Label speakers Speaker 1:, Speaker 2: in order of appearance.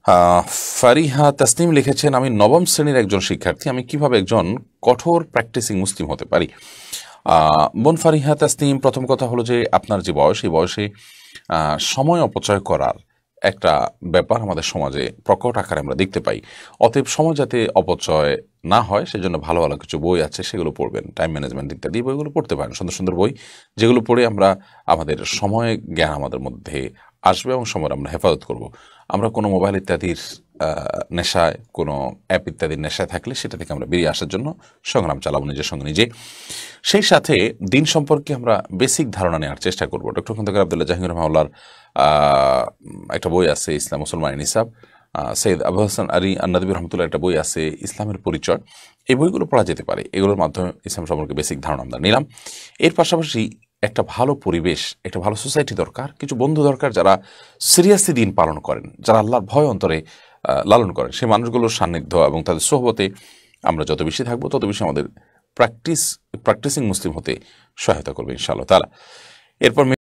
Speaker 1: আহ, ফারিহা তাসনিম লিখেছেন, আমি নবম শ্রেণীর একজন শিক্ষার্থী, আমি কিভাবে একজন কঠোর প্র্যাকটিসিং মুসলিম হতে পারি? বোন ফারিহা তাসনিম, প্রথম কথা হলো যে আপনার যে বয়স, এই বয়সে সময় অপচয় করার একটা ব্যাপার আমাদের সমাজে প্রকট আকারে আমরা দেখতে পাই। অতএব সময় যাতে অপচয় না হয় সেজন্য ভালো ভালো কিছু বই আছে, সেগুলো পড়বেন। টাইম ম্যানেজমেন্ট ইত্যাদি বইগুলো পড়তে পারেন, সুন্দর সুন্দর বই, যেগুলো পড়ে আমরা আমাদের সময় জ্ঞান আমাদের মধ্যে আসবে এবং সময় আমরা হেফাজত করব। আমরা কোনো মোবাইল ইত্যাদির নেশায়, কোনো অ্যাপ ইত্যাদির নেশায় থাকলে সেটা থেকে আমরা বেরিয়ে আসার জন্য সংগ্রাম চালাবো নিজের সঙ্গে নিজে। সেই সাথে দিন সম্পর্কে আমরা বেসিক ধারণা নেওয়ার চেষ্টা করব। ডক্টর খন্দকার আবদুল্লাহ জাহাঙ্গীর রহমাউল্লাহর একটা বই আছে ইসলাম মুসলমান নিসাব, সৈয়দ আবু হাসান আলী আন্নাদবী রহমতুল্লাহ একটা বই আছে ইসলামের পরিচয়। এই বইগুলো পড়া যেতে পারে, এগুলোর মাধ্যমে ইসলাম সম্পর্কে বেসিক ধারণা আমরা নিলাম। এর পাশাপাশি একটা ভালো পরিবেশ, একটা ভালো সোসাইটি দরকার, কিছু বন্ধু দরকার যারা সিরিয়াসলি দিন পালন করেন, যারা আল্লাহর ভয় অন্তরে লালন করেন। সেই মানুষগুলোর সান্নিধ্য এবং তাদের সোহবতে আমরা যত বেশি থাকবো তত বেশি আমাদের প্র্যাকটিসিং মুসলিম হতে সহায়তা করবে ইনশাআল্লাহ তাআলা। এরপর